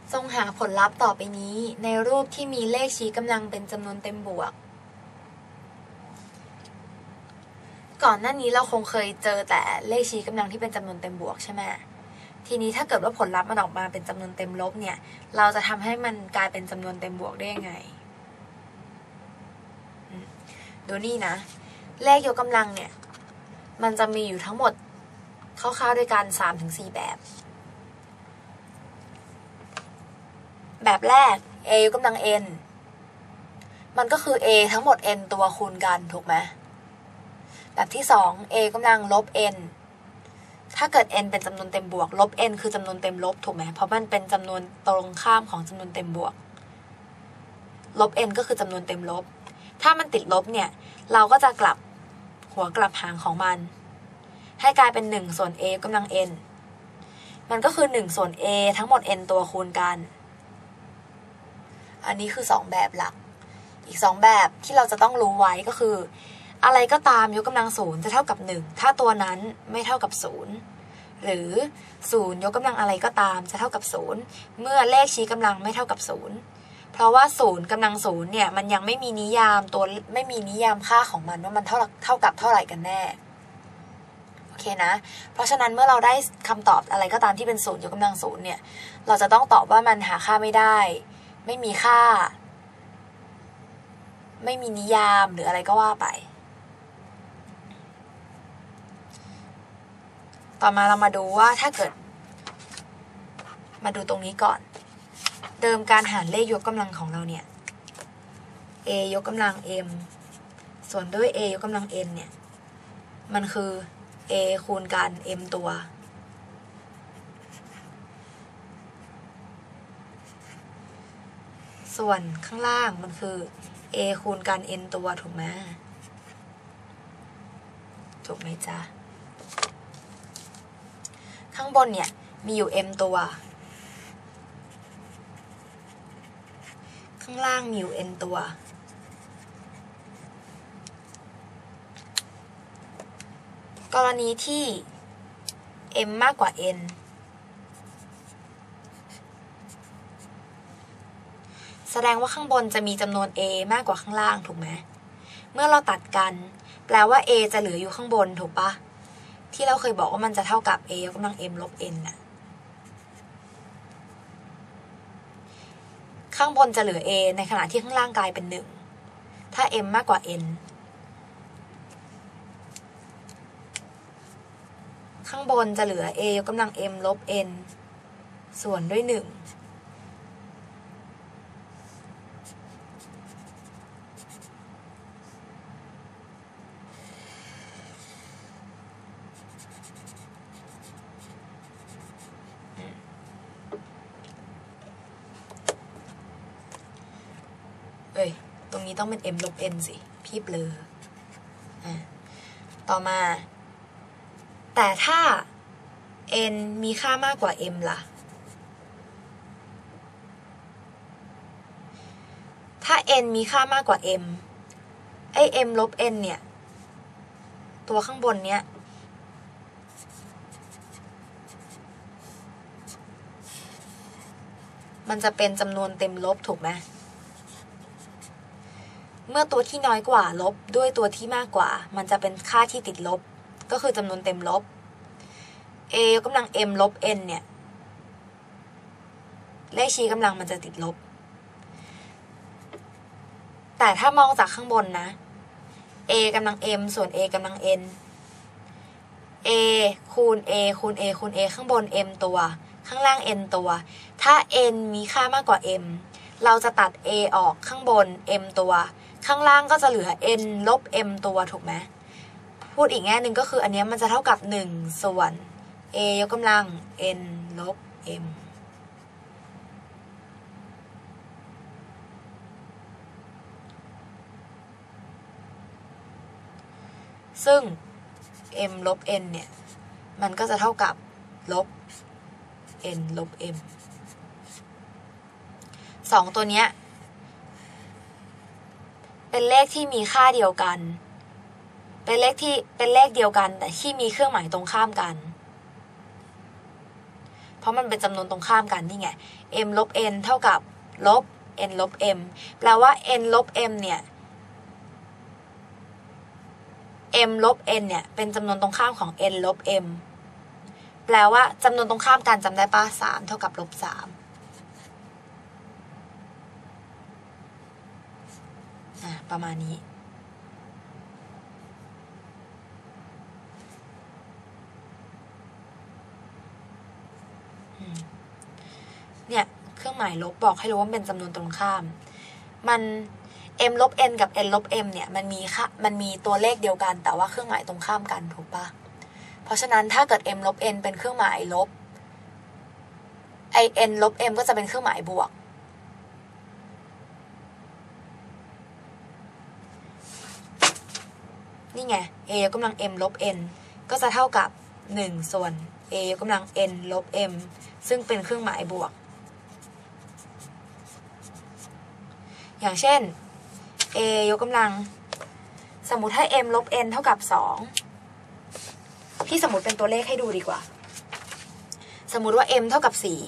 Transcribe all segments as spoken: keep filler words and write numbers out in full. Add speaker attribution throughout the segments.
Speaker 1: จงหาผลลัพธ์ต่อไปนี้ในรูปที่มีเลขชี้กำลังเป็นจำนวนเต็มบวกก่อนหน้านี้เราคงเคยเจอแต่เลขชี้กำลังที่เป็นจำนวนเต็มบวกใช่ไหมทีนี้ถ้าเกิดว่าผลลัพธ์มันออกมาเป็นจำนวนเต็มลบเนี่ยเราจะทำให้มันกลายเป็นจำนวนเต็มบวกได้ยังไงดูนี่นะเลขยกกำลังเนี่ยมันจะมีอยู่ทั้งหมดคร่าวๆด้วยกัน สามถึงสี่ แบบแบบแรก a ยกกำลัง n มันก็คือ a ทั้งหมด n ตัวคูณกันถูกไหมแบบที่สอง a กำลังลบ n ถ้าเกิด n เป็นจำนวนเต็มบวกลบ n คือจำนวนเต็มลบถูกไหมเพราะมันเป็นจำนวนตรงข้ามของจำนวนเต็มบวกลบ n ก็คือจำนวนเต็มลบถ้ามันติดลบเนี่ยเราก็จะกลับหัวกลับหางของมันให้กลายเป็นหนึ่งส่วน a กำลัง n มันก็คือหนึ่งส่วน a ทั้งหมด n ตัวคูณกันอันนี้คือสองแบบหลักอีกสองแบบที่เราจะต้องรู้ไว้ก็คืออะไรก็ตามยกกำลังศูนย์จะเท่ากับหนึ่งถ้าตัวนั้นไม่เท่ากับศูนย์หรือศูนย์ยกกำลังอะไรก็ตามจะเท่ากับศูนย์เมื่อเลขชี้กำลังไม่เท่ากับศูนย์เพราะว่าศูนย์กำลังศูนย์เนี่ยมันยังไม่มีนิยามตัวไม่มีนิยามค่าของมันว่ามันเท่าเท่ากับเท่าไหร่กันแน่โอเคนะเพราะฉะนั้นเมื่อเราได้คำตอบอะไรก็ตามที่เป็นศูนย์ยกกำลังศูนย์เนี่ยเราจะต้องตอบว่ามันหาค่าไม่ได้ไม่มีค่าไม่มีนิยามหรืออะไรก็ว่าไปต่อมาเรามาดูว่าถ้าเกิดมาดูตรงนี้ก่อนเดิมการหารเลขยกกำลังของเราเนี่ย a ยกกำลัง m ส่วนด้วย a ยกกำลัง n เนี่ยมันคือ a คูณกัน m ตัวส่วนข้างล่างมันคือ a คูณกัน n ตัวถูกไหมถูกไหมจ๊ะข้างบนเนี่ยมีอยู่ m ตัวข้างล่างมีอยู่ n ตัวกรณีที่ m มากกว่า n แสดงว่าข้างบนจะมีจำนวน a มากกว่าข้างล่างถูกไหมเมื่อเราตัดกันแปลว่า a จะเหลืออยู่ข้างบนถูกปะที่เราเคยบอกว่ามันจะเท่ากับ a ยกกำลัง m ลบ n น่ะข้างบนจะเหลือ a ในขณะที่ข้างล่างกลายเป็นหนึ่งถ้า m มากกว่า n ข้างบนจะเหลือ a ยกกำลัง m ลบ n ส่วนด้วยหนึ่งเอ้ยตรงนี้ต้องเป็น m ลบ n สิพี่เบลออ่ะต่อมาแต่ถ้า n มีค่ามากกว่า m ล่ะถ้า n มีค่ามากกว่า m ไอ้ m ลบ n เนี่ยตัวข้างบนเนี้ยมันจะเป็นจำนวนเต็มลบถูกไหมเมื่อตัวที่น้อยกว่าลบด้วยตัวที่มากกว่ามันจะเป็นค่าที่ติดลบก็คือจำนวนเต็มลบ a ยกกำลัง m ลบ n เนี่ยเลขชี้กำลังมันจะติดลบแต่ถ้ามองจากข้างบนนะ a กำลัง m ส่วน a กำลัง n a คูณ a คูณ a คูณ a ข้างบน m ตัวข้างล่าง n ตัวถ้า n มีค่ามากกว่า m เราจะตัด a ออกข้างบน m ตัวข้างล่างก็จะเหลือ n ลบ m ตัวถูกไหมพูดอีกแง่หนึ่งก็คืออันนี้มันจะเท่ากับหนึ่งส่วน a ยกกำลัง n ลบ m ซึ่ง m ลบ n เนี่ยมันก็จะเท่ากับลบ n ลบ m สองตัวเนี้ยเป็นเลขที่มีค่าเดียวกันเป็นเลขที่เป็นเลขเดียวกันแต่ที่มีเครื่องหมายตรงข้ามกันเพราะมันเป็นจำนวนตรงข้ามกันนี่ไง m ลบ n เท่ากับลบ n ลบ m แปลว่า n ลบ m เนี่ย m ลบ n เนี่ยเป็นจำนวนตรงข้ามของ n ลบ m แปลว่าจำนวนตรงข้ามกันจำได้ปะสามเท่ากับลบสามอ่ะประมาณนี้เนี่ยเครื่องหมายลบบอกให้รู้ว่าเป็นจำนวนตรงข้ามมัน m ลบ n กับ n ลบ m เนี่ยมันมีค่ะมันมีตัวเลขเดียวกันแต่ว่าเครื่องหมายตรงข้ามกันถูกปะเพราะฉะนั้นถ้าเกิด m ลบ n เป็นเครื่องหมายลบไอ n ลบ m ก็จะเป็นเครื่องหมายบวกนี่ไง a ยกกำลัง m ลบ n ก็จะเท่ากับหนึ่งส่วน a ยกกำลัง n ลบ m ซึ่งเป็นเครื่องหมายบวกอย่างเช่น a ยกกำลังสมมุติให้ m ลบ n เท่ากับสองพี่สมมุติเป็นตัวเลขให้ดูดีกว่าสมมุติว่า m เท่ากับสี่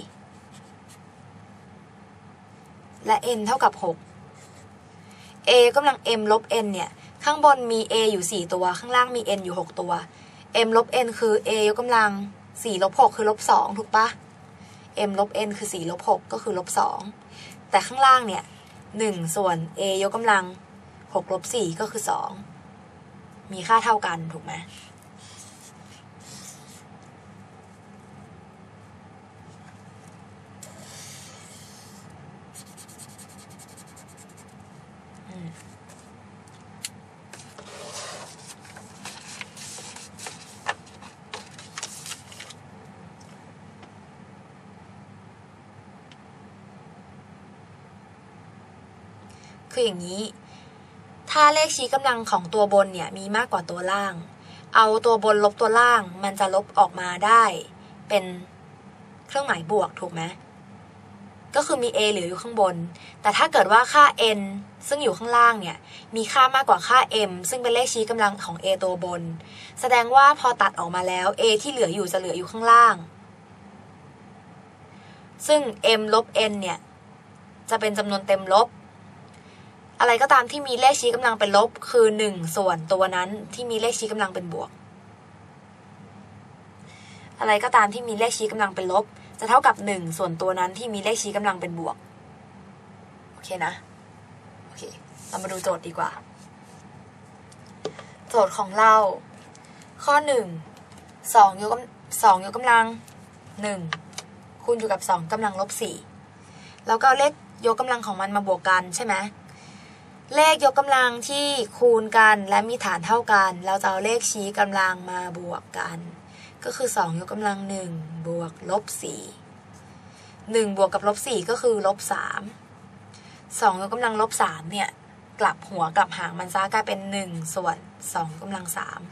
Speaker 1: และ n เท่ากับหก a ยกกำลัง m ลบ n เนี่ยข้างบนมี a อยู่สี่ตัวข้างล่างมี n อยู่หกตัว m ลบ n คือ a ยกกำลังสี่ลบหกคือลบสองถูกปะ m ลบ n คือสี่ลบหกก็คือลบสองแต่ข้างล่างเนี่ยหนึ่งส่วน a ยกกำลังหกลบสี่ก็คือสองมีค่าเท่ากันถูกไหมคืออย่างนี้ถ้าเลขชี้กำลังของตัวบนเนี่ยมีมากกว่าตัวล่างเอาตัวบนลบตัวล่างมันจะลบออกมาได้เป็นเครื่องหมายบวกถูกไหมก็คือมี a เหลืออยู่ข้างบนแต่ถ้าเกิดว่าค่า n ซึ่งอยู่ข้างล่างเนี่ยมีค่ามากกว่าค่า m ซึ่งเป็นเลขชี้กำลังของ a ตัวบนแสดงว่าพอตัดออกมาแล้ว a ที่เหลืออยู่จะเหลืออยู่ข้างล่างซึ่ง m ลบ n เนี่ยจะเป็นจำนวนเต็มลบอะไรก็ตามที่มีเลขชี้กำลังเป็นลบคือหนึ่งส่วนตัวนั้นที่มีเลขชี้กำลังเป็นบวกอะไรก็ตามที่มีเลขชี้กำลังเป็นลบจะเท่ากับหนึ่งส่วนตัวนั้นที่มีเลขชี้กำลังเป็นบวกโอเคนะโอเคเรามาดูโจทย์ดีกว่าโจทย์ของเราข้อหนึ่งสองยกสองยกกำลังหนึ่งคูณอยู่กับสองกำลังลบสี่แล้วก็เลขยกกำลังของมันมาบวกกันใช่ไหมเลขยกกำลังที่คูณกันและมีฐานเท่ากันเราจะเอาเลขชี้กำลังมาบวกกันก็คือสองยกกำลังหนึ่งบวกลบสี่หนึ่งบวกกับลบสี่ก็คือลบสามสองยกกำลังลบสามเนี่ยกลับหัวกลับหางมันซะกลายเป็นหนึ่งส่วนสองกำลังสาม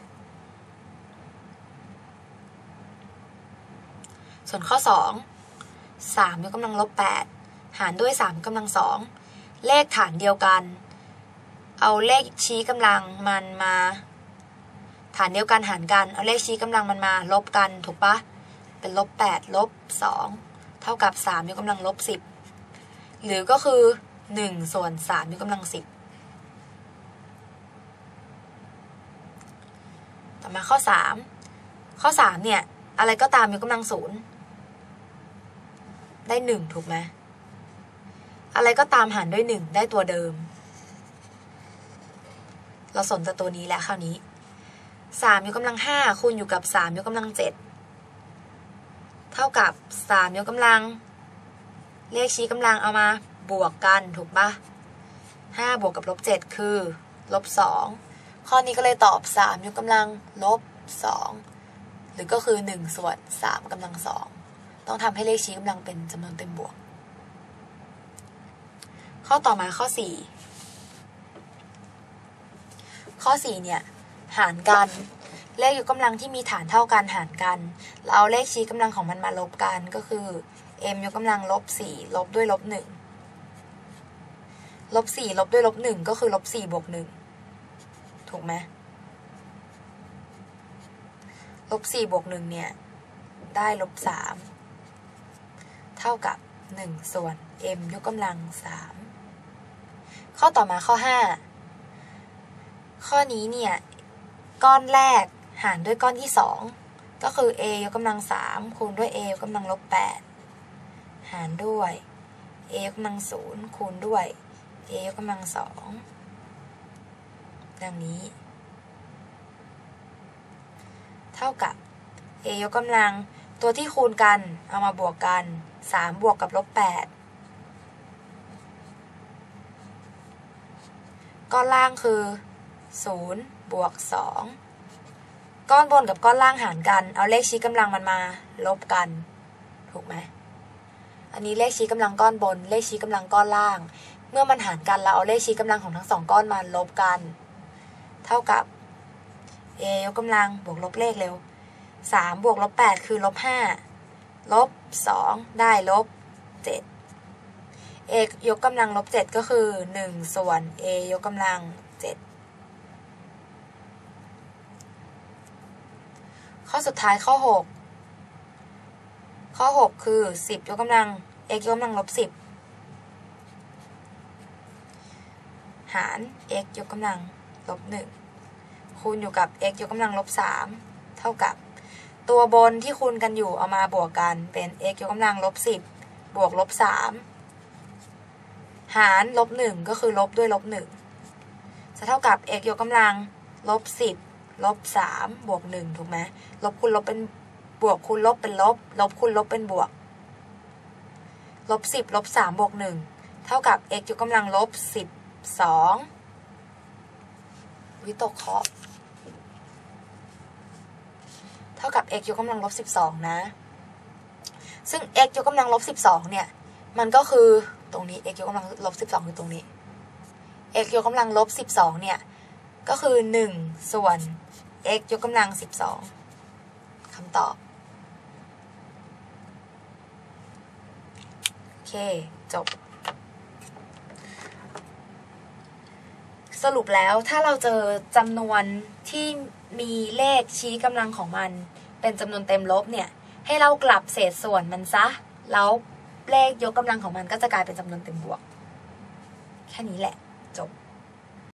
Speaker 1: ส่วนข้อสองสามยกกำลังลบแปดหารด้วยสามกำลังสองเลขฐานเดียวกันเอาเลขชี้กำลังมันมาฐานเดียวกันหารกันเอาเลขชี้กำลังมันมาลบกันถูกปะเป็นลบแปดลบสองเท่ากับสามยกกำลังลบสิบหรือก็คือหนึ่งส่วนสามยกกำลังสิบต่อมาข้อสามข้อสามเนี่ยอะไรก็ตามยกกำลังศูนย์ได้หนึ่งถูกไหมอะไรก็ตามหารด้วยหนึ่งได้ตัวเดิมเราสนแต่ตัวนี้แล้วคราวนี้สามยกกำลังห้าคูณอยู่กับสามยกกำลังเจ็ดเท่ากับสามยกกำลังเลขชี้กำลังเอามาบวกกันถูกปะห้าบวกกับลบเจ็ดคือลบสองข้อนี้ก็เลยตอบสามยกกำลังลบสองหรือก็คือหนึ่งส่วนสามกำลังสองต้องทำให้เลขชี้กำลังเป็นจำนวนเต็มบวกข้อต่อมาข้อสี่ข้อสี่เนี่ยหารกันเลขยกกำลังที่มีฐานเท่ากันหารกันเราเอาเลขชี้กำลังของมันมาลบกันก็คือ m ยกกำลังลบสี่ลบด้วยลบหนึ่งลบสี่ลบด้วยลบหนึ่งก็คือลบสี่บวกหนึ่งถูกไหมลบสี่บวกหนึ่งเนี่ยได้ลบสามเท่ากับหนึ่งส่วน m ยกกำลังสามข้อต่อมาข้อห้าข้อนี้เนี่ยก้อนแรกหารด้วยก้อนที่สองก็คือ a ยกกำลังสามคูณด้วย a ยกกำลังลบแปดหารด้วย a ยกกำลังศูนย์คูณด้วย a ยกกำลังสองดังนี้เท่ากับ a ยกกำลังตัวที่คูณกันเอามาบวกกันสามบวกกับลบแปดก้อนล่างคือศูนย์บวกสองก้อนบนกับก้อนล่างหารกันเอาเลขชี้กำลังมันมาลบกันถูกไหมอันนี้เลขชี้กำลังก้อนบนเลขชี้กำลังก้อนล่างเมื่อมันหารกันเราเอาเลขชี้กำลังของทั้งสองก้อนมาลบกันเท่ากับ a ยกกำลังบวกลบเลขเร็วสามบวกลบแปดคือลบห้าลบสองได้ลบเจ็ด a ยกกำลังลบเจ็ดก็คือหนึ่งส่วน a ยกกำลังเจ็ดข้อสุดท้ายข้อหกข้อหกคือสิบยกกำลัง x ยกกำลังลบสิบหาร x ยกกำลังลบหนึ่งคูณอยู่กับ x ยกกำลังลบสามเท่ากับตัวบนที่คูณกันอยู่เอามาบวกกันเป็น x ยกกำลังลบสิบบวกลบสามหารลบหนึ่งก็คือลบด้วยลบหนึ่งจะเท่ากับ x ยกกำลังลบสิบลบสามบวกหนึ่งถูกไหมลบคูณลบเป็นบวกคูณลบเป็นลบลบคูณลบเป็นบวกลบสิบลบสามบวกหนึ่งเท่ากับ x ยกกำลังลบสิบสองวิตกเคราะห์เท่ากับ x ยกกำลังลบสิบสองนะซึ่ง x ยกกำลังลบสิบสองเนี่ยมันก็คือตรงนี้ x ยกกำลังลบสิบสองคือตรงนี้ x ยกกำลังลบสิบสองเนี่ยก็คือหนึ่งส่วน x ยกกำลังสิบสองคำตอบโอเคจบสรุปแล้วถ้าเราเจอจำนวนที่มีเลขชี้กำลังของมันเป็นจำนวนเต็มลบเนี่ยให้เรากลับเศษส่วนมันซะแล้วเลขยกกำลังของมันก็จะกลายเป็นจำนวนเต็มบวกแค่นี้แหละ